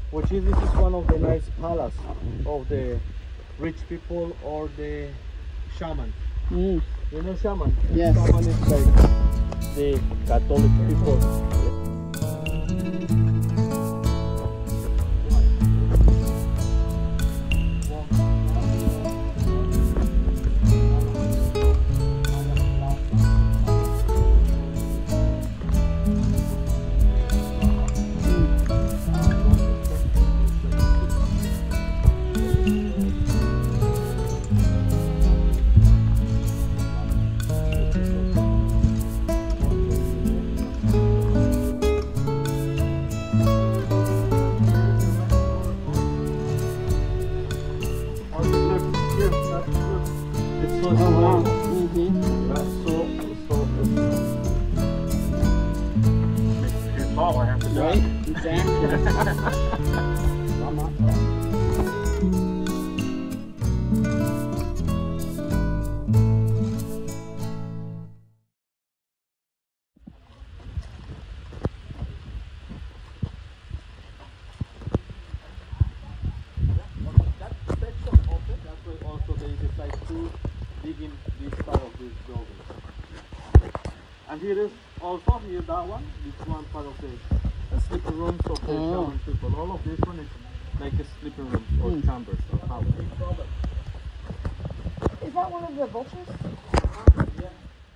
Which is, this is one of the nice palace of the rich people or the shaman. Mm. You know shaman? Yes. Shaman is like the Catholic people. And here is also here that one. This one part of the sleeping rooms of the shaman people. All of this one is like a sleeping room or chambers or house. Is that one of the vultures? Yeah.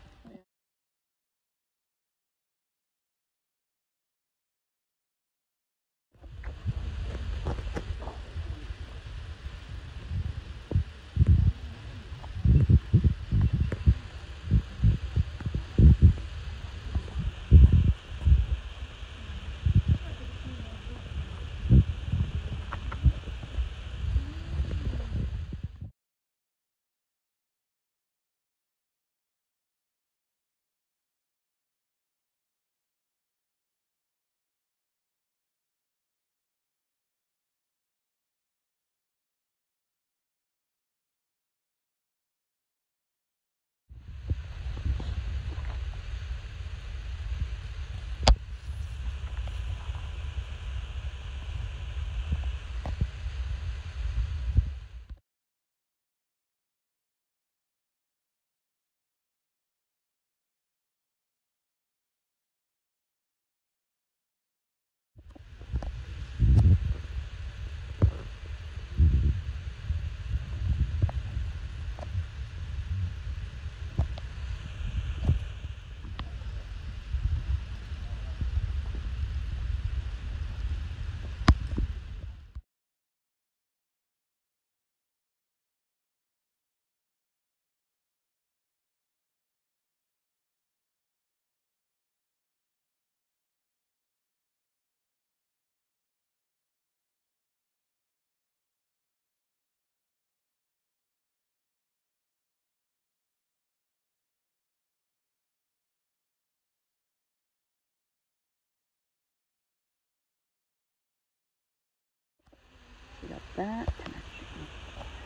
We got that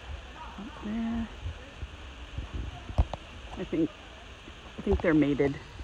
up there. I think they're mated.